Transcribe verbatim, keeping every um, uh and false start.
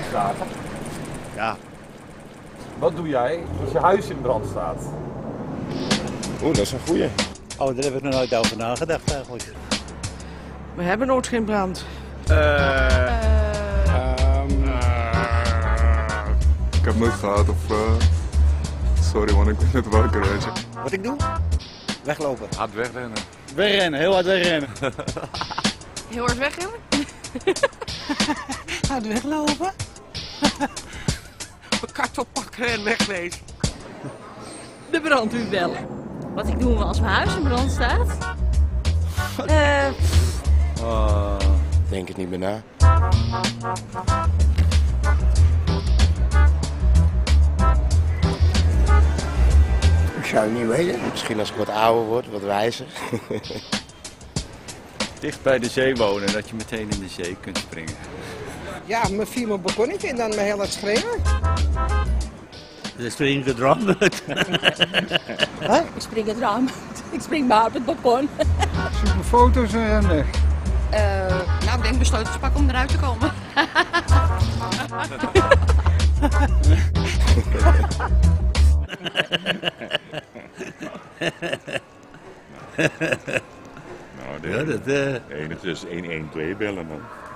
starten? Ja. Wat doe jij als je huis in brand staat? Oeh, dat is een goeie. Oh, daar heb ik nog nooit over nagedacht eigenlijk. We hebben nooit geen brand. Uh, um, Ik heb nooit gehad of... Uh... Sorry man, ik ben net wakker, weet je. Wat ik doe? Weglopen. Hard wegrennen. Wegrennen, heel hard wegrennen. Heel hard wegrennen? Hard weglopen? Mijn kartel pakken en wegwezen. De brandweer bellen. Wat ik doe als mijn huis in brand staat? Eh... uh, denk het niet meer na. Ik zou het niet weten. Misschien als ik wat ouder word, wat wijzer. Dicht bij de zee wonen, dat je meteen in de zee kunt springen. Ja, me via mijn balkonnetje en dan me heel hard schreeuwen. Dan spring ik het raam uit. Huh? Ik spring het raam uit. Ik spring maar op het balkon. Zoek mijn foto's en weg. Uh, nou, ik denk mijn sleutels pakken om eruit te komen. Nou, de ja, dat, uh... enige is één één twee bellen dan.